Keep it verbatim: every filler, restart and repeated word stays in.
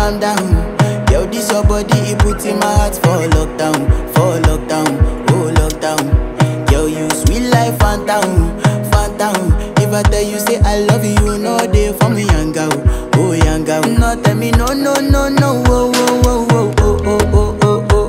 calm down. Yo, this your body, it puts in my heart for lockdown, for lockdown, oh lockdown. Yo, you sweet life, phantom, phantom. If I tell you say I love you, you know they for me, young girl, oh young girl. No tell me no, no, no, no, oh,